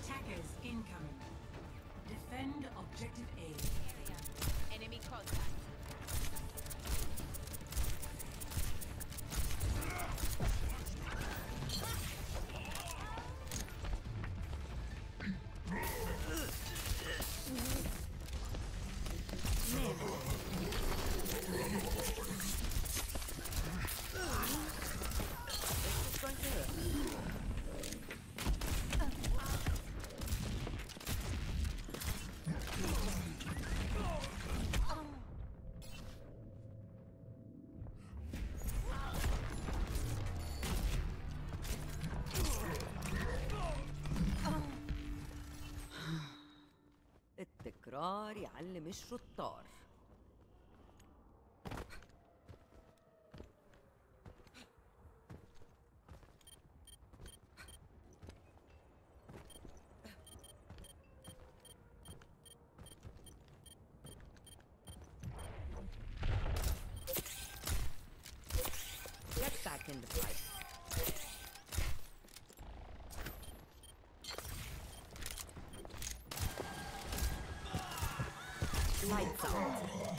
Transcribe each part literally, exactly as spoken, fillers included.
Attackers incoming. Defend objective A. Enemy contact. التكرار يعلم الشطار. Get back in the fight. Lights out.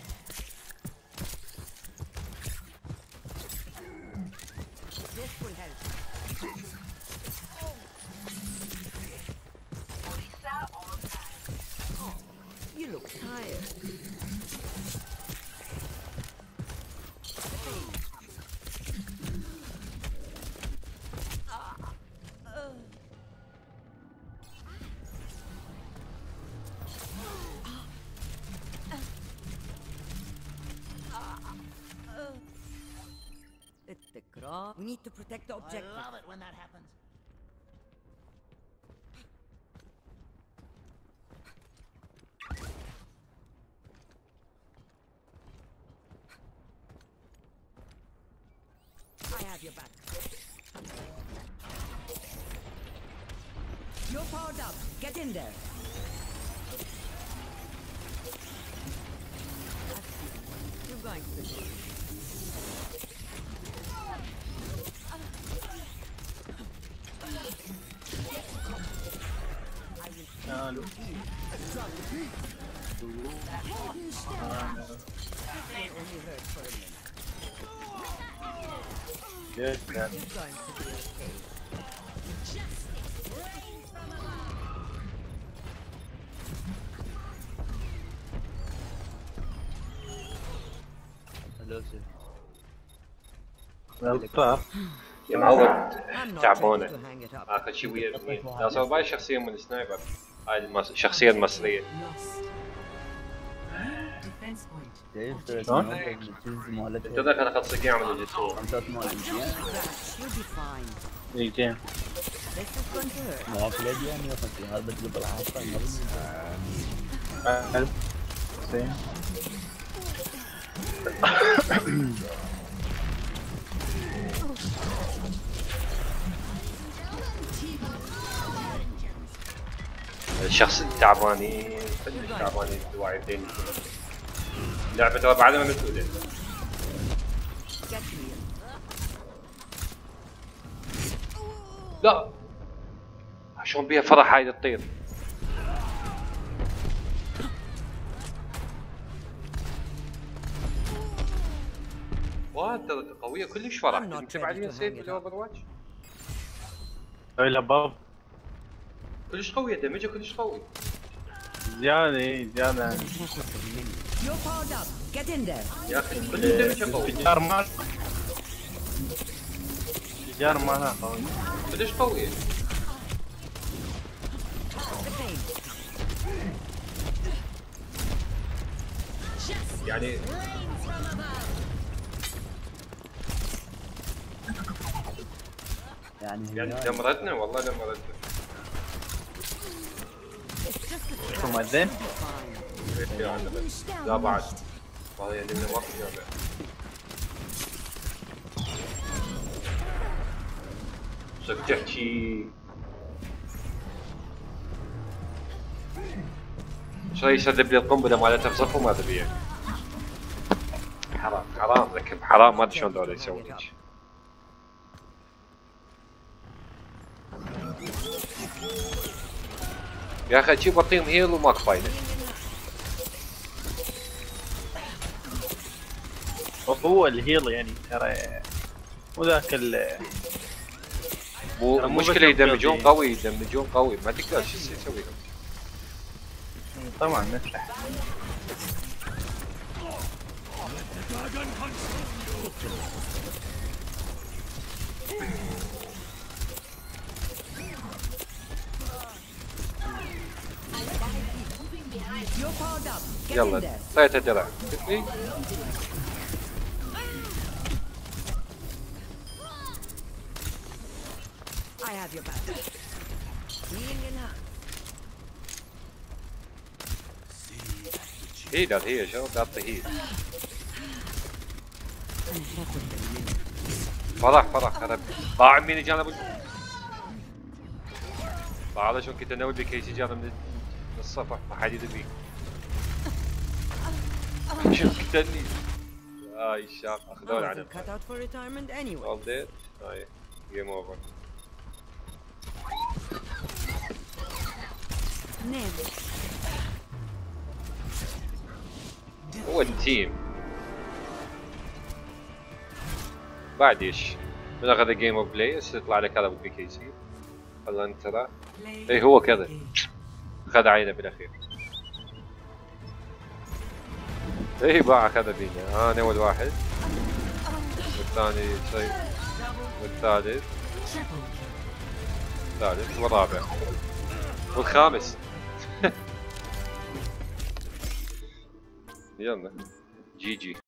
This will help. Oh, you look tired. التكرار. We need to protect the objective. I love it when that happens. I have your back. You're powered up. Get in there. You're going to do. No, look. Only hurt for a minute. Yes, man. You're going to be okay. Hello, sir. Well, يا معود I'm not ready تعبانة. to hang it up. اخر شي ويا الاثنين لا صار باي شخصية من السنايبر. هاي المس... الشخصية المصرية. Lost. Defense point. شلون؟ تذكر انا قد صقيع عملوا جسور. Just scratch. You'll be fine. اي جيم. This is going to hurt. ألف. زين. الشخص التعبانين التعبانين الواعدين. لعبة ترى بعد ما متولد. Get here. لا شلون بيها فرح هاي تطير. وات ترى قوية كلش فرح. انت بعدين سيف بالاوفر واتش. هاي الهباب كلش قوية دمجها كلش قوي. زيادة زيادة. You're powered up. Get in there. يا اخي كلش دمجها قوي. الانفجار مال الانفجار مالها قوي. كلش قوية. The pain. يعني يعني دمرتنا والله دمرتنا. شو ما زين؟ لا بعد والله يعني من وقت جامع. صرت تحكي شو يسدب لي القنبله مالتها بصف وما تبيها. حرام حرام ذكب حرام ما ادري شلون دول يسوون هيك. يا اخي شي بطيهم هيل وماك فايده. هو الهيل يعني ترى مو ذاك ال مو مو المشكله بس يدمجون البيلد. قوي يدمجون قوي ما تقدر شو تسوي لهم. طبعا نفرح. You're powered up. Get in يلا there. طيت الدرع شوفي. I have your back. Healing in hand. هي دار هي شو تعطي هي. فرح فرح انا ضاع مني جانب ضاع هذا شو كنت انوي بكيسي جانب من الصفح ما حد يدري بيك. شو كتني هاي الشاق I اخذون wasn't عنه. cut out for retirement anyway. All dead. هاي جيم اوفر. Name. هو التيم بعد ايش؟ من اخذ جيم اوف بلاي يطلع لك هذا بالبي كي سي. والله انت ترى Play اي هو كذا engage. خذ عينه بالاخير. اي باع خذ بينا انا اول واحد والثاني شيء والثالث الثالث والرابع والخامس. يلا جي جي.